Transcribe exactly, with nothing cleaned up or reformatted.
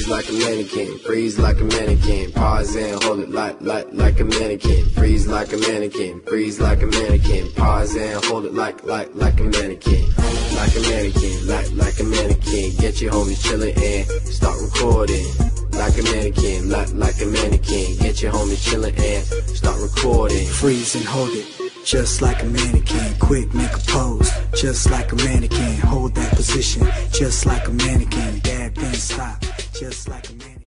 freeze like a mannequin, freeze like a mannequin, pause and hold it like, like, like a mannequin, freeze like a mannequin, freeze like a mannequin, pause and hold it like, like, like a mannequin, like a mannequin, like, like a mannequin, get your homies chillin' and start recording. Like a mannequin, like, like a mannequin, get your homies chillin' and start recording. Freeze and hold it, just like a mannequin. Quick, make a pose, just like a mannequin. Hold that position, just like a mannequin. Dab, then stop, just like a mannequin.